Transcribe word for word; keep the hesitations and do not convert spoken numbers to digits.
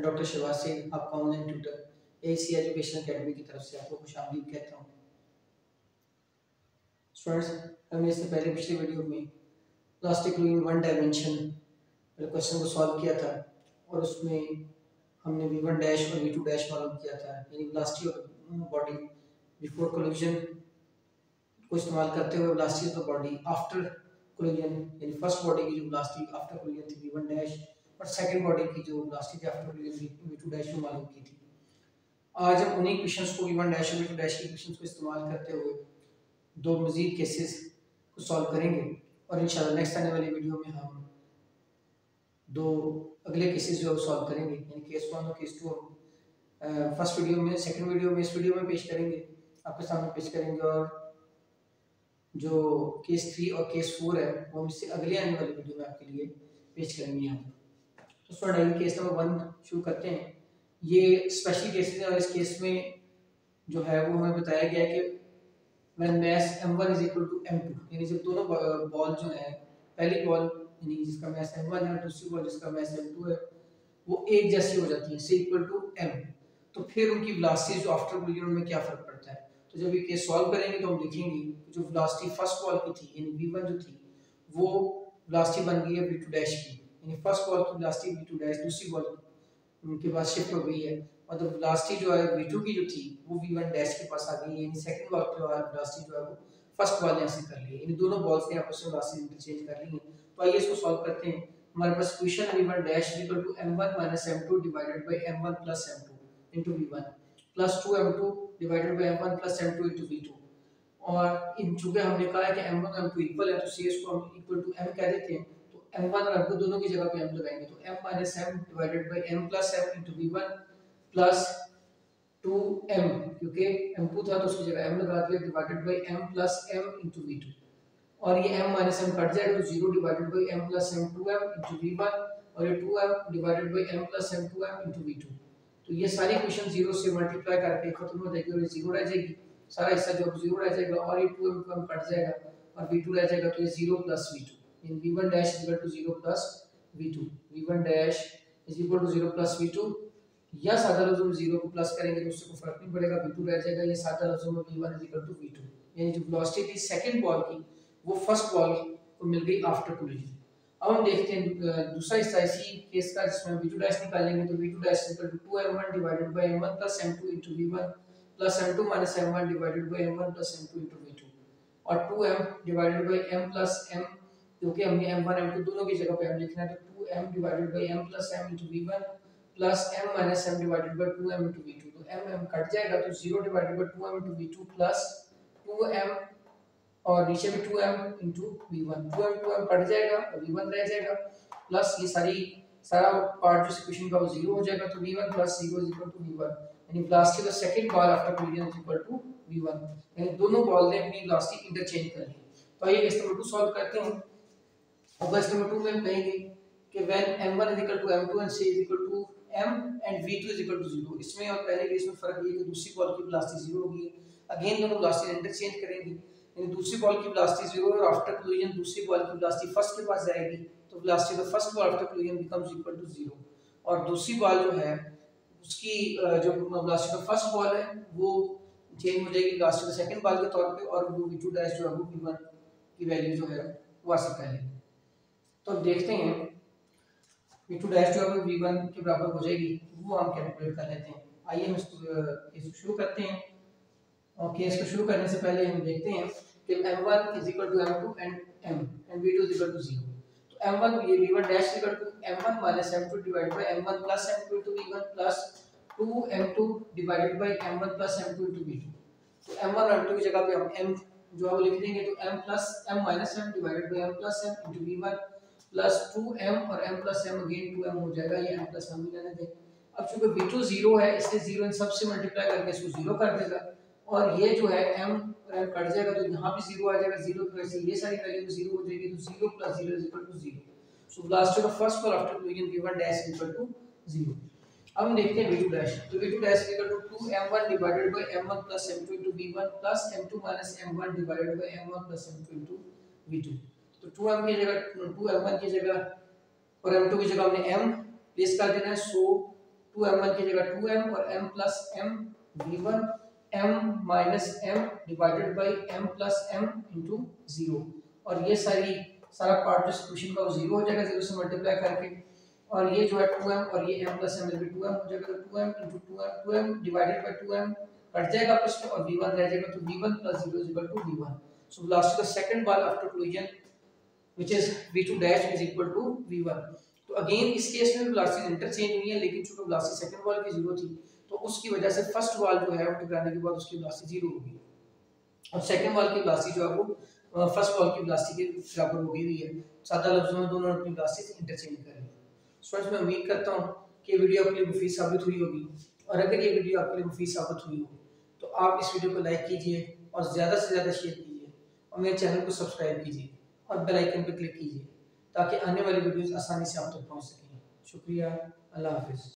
Doctor Shivaj Singh, आपका online tutor A C education academy की तरफ से आपको खुशामदीद कहता हूँ। स्टूडेंट्स, हमने इससे पहले पिछली वीडियो में elastic fluid one dimension question को सॉल्व किया था और उसमें हमने वी वन डैश और वी टू डैश मालूम किया था, यानी velocity of body before collision को इस्तेमाल करते हुए velocity of the body after collision, यानी फर्स्ट बॉडी की जो वेलोसिटी आफ्टर कोलिजन थी वी वन डैश और सेकंड बॉडी की जो वेलोसिटी थी after collision V two dash को मालूम की थी। आज हम उन्हीं क्वेश्चंस को वी वन डैश और वी टू डैश के क्वेश्चंस को इस्तेमाल करते हुए दो मजीद केसेस को सॉल्व करेंगे और इंशाल्लाह नेक्स्ट आने वाली वीडियो में हम दो अगले केसेस जो सॉल्व करेंगे, यानी केस वन और केस टू हम फर्स्ट वीडियो में सेकंड वीडियो में इस वीडियो में पेश करेंगे, आपके सामने पेश करेंगे, और जो केस थ्री और केस फोर है वो हम इससे अगले आने वाली वीडियो में आपके लिए पेश करेंगे यहाँ पर। तो स्टूडेंट केस नंबर वन शुरू करते हैं। ये स्पेशल केसेस है और इस केस में जो है वो हमें बताया गया है कि when mass m one is equal to m two, यानी जब दोनों बॉल जो है, पहली बॉल यानी जिसका मास m one है और दूसरी बॉल जिसका मास m two है, वो एक जैसी हो जाती है, से इक्वल टू m, तो फिर उनकी वेलोसिटी जो आफ्टर कोलिजन में क्या फर्क पड़ता है। तो जब ये केस सॉल्व करेंगे तो हम देखेंगे जो वेलोसिटी फर्स्ट बॉल की थी यानी वी वन जो थी वो वेलोसिटी बन गई है वी टू डैश की, यानी फर्स्ट बॉल की वेलोसिटी वी टू डैश दूसरी बॉल उनके पास शिफ्ट हो गई है, और तो वेलोसिटी जो है वी टू की जो थी वो वी वन डैश के पास आ गई है, यानी सेकंड बॉल की वेलोसिटी जो है वो फर्स्ट बॉल ने ऐसे कर ली है, यानी दोनों बॉल्स ने आपस में वेलोसिटी इंटरचेंज कर ली है। तो आइए इसको सॉल्व करते हैं। हमारे पास equation V one dash equal to m one minus m two divided by m one plus m two into v one plus two m two divided by m one plus m two into v two, और इन चूंकि हमने कहा है कि m one और m two equal है तो सी इसको हम इक्वल टू m कह देते हैं, तो m one और m two दोनों की जगह पे m लगाएंगे, तो m minus m divided by m plus m into v one plus two m, क्योंकि m two था तो उसकी जगह m लगा दिया, divided by m plus m into v two, और ये m minus m कट जाएगा तो zero divided by m plus m two m into v one, और ये two m divided by m plus m two m into v two। तो ये सारी equation zero से मल्टीप्लाई करके खत्म हो जाएगी और ये जीरो रह जाएगी, सारा हिस्सा जो जीरो रह जाएगा, और ये two m two m cut जाएगा और v two रह जाएगा, तो ये जीरो प्लस v two, इन v one dash equal to zero plus v two, v one dash is equal to zero plus v two, या सादा लफ्ज़ों में जीरो को प्लस करेंगे तो उससे कोई फर्क नहीं पड़ेगा, v two रह जाएगा, ये सादा लफ्ज़ों में v one is equal to v two, यानी जो वेलोसिटी थी सेकंड बॉल की वो फर्स्ट बॉल को मिल गई आफ्टर कोलिजन। अब हम देखते हैं दूसरा हिस्सा इसी केस का जिसमें v two डैश निकालेंगे, तो v two dash equal to two m one divided by m one plus m two into v one plus m two minus m one divided by m one plus m two into v two, और two m divided by m plus m, क्योंकि हमने m one m two दोनों की जगह पे m लिखना है, तो two m divided by m plus m into v one plus m minus m divided by two m into v two, तो m m कट जाएगा तो zero divided by two m into v two plus two m और नीचे भी two m into v one, two m two m cut जाएगा और v one रह जाएगा, प्लस ये सारी सारा पार्ट जो इक्वेशन का वो जीरो हो जाएगा, तो v one plus zero is equal to v one, यानी velocity of second ball after collision is equal to v one, यानी दोनों बॉल ने अपनी वेलोसिटी इंटरचेंज कर ली। तो आइए केस नंबर टू सॉल्व करते हैं। अब केस नंबर टू में हम कहेंगे कि when m one is equal to m two and c is equal to m and v two is equal to zero, इसमें और पहले केस में फर्क ये है कि दूसरी बॉल की वेलोसिटी जीरो होगी, अगेन दोनों वेलोसिटी इंटरचेंज करेंगे, यानी दूसरी बॉल की वेलोसिटी जीरो और आफ्टर कोलिजन दूसरी बॉल की वेलोसिटी फर्स्ट के पास जाएगी, तो velocity of first ball after collision becomes equal to zero, और दूसरी बॉल जो है उसकी जो वेलोसिटी ऑफ फर्स्ट बॉल है वो चेंज हो जाएगी वेलोसिटी ऑफ सेकंड बॉल के तौर पे, और वो v two डैश जो है वो v one की वैल्यू जो है वो हासिल कर लेंगे। तो अब देखते हैं v two डैश जो है वो v one के बराबर हो जाएगी, वो हम कैलकुलेट कर लेते हैं। आइए हम इसको शुरू करते हैं, और केस को शुरू करने से पहले हम देखते हैं कि m one is equal to m two and m and v two is equal to zero, तो m one ये v one dash equal to m one minus m two divided by m one plus m two into v one plus two m two divided by m one plus m two into v two, तो m one और m two की जगह पे हम m जो है वो लिख देंगे, तो m plus m minus m divided by m plus m into v one plus two m और m plus m again two m हो जाएगा, ये m plus m लेने दें। अब चूंकि v two जीरो है इसलिए जीरो इन सब से मल्टीप्लाई करके इसको जीरो कर देगा, और ये जो है m और m कट जाएगा तो यहाँ भी जीरो आ जाएगा, जीरो की वजह से ये सारी वैल्यू जीरो हो जाएगी, तो zero plus zero is equal to zero, so velocity of first ball after collision v one dash is equal to zero. अब हम देखते हैं v two डैश, तो v two dash is equal to two m one divided by m one plus m two into v one plus m two minus m one divided by m one plus m two into v two, तो two m की जगह to m one की जगह और m two की जगह हमने m place कर देना है, सो टू एम वन की जगह टू एम और m plus m v one m minus m divided by m plus m into zero. और ये सारी सारा पार्ट जो सॉल्यूशन का वो जीरो हो जाएगा जीरो से मल्टीप्लाई करके, और ये जो है टू एम और ये m प्लस m में टू एम हो जाएगा, तो two m into two m two m divided by two m cut जाएगा आपस में और वी वन रह जाएगा, तो v one plus zero is equal to v one. So velocity of the second ball after collision which is v two dash is equal to v one. तो again इस case में velocity interchange हुई है, लेकिन चूंकि velocity second ball की zero थी तो उसकी वजह से फर्स्ट बॉल जो है वो टकराने के बाद उसकी वेलोसिटी जीरो होगी और सेकंड बॉल की वेलोसिटी जो है वो फर्स्ट बॉल की वेलोसिटी के बराबर हो गई हुई है। सादा लफ्जों में दोनों अपनी वेलोसिटी इंटरचेंज कर रहे हैं। स्टूडेंट्स मैं उम्मीद करता हूं कि वीडियो आपके लिए मुफीद साबित हुई होगी, और अगर ये वीडियो आपके लिए मुफीद साबित हुई हो तो आप इस वीडियो को लाइक कीजिए और ज़्यादा से ज़्यादा शेयर कीजिए और मेरे चैनल को सब्सक्राइब कीजिए और बेल आइकन पर क्लिक कीजिए ताकि आने वाली वीडियोस आसानी से आप तक पहुंच सकें। शुक्रिया, अल्लाह हाफिज़।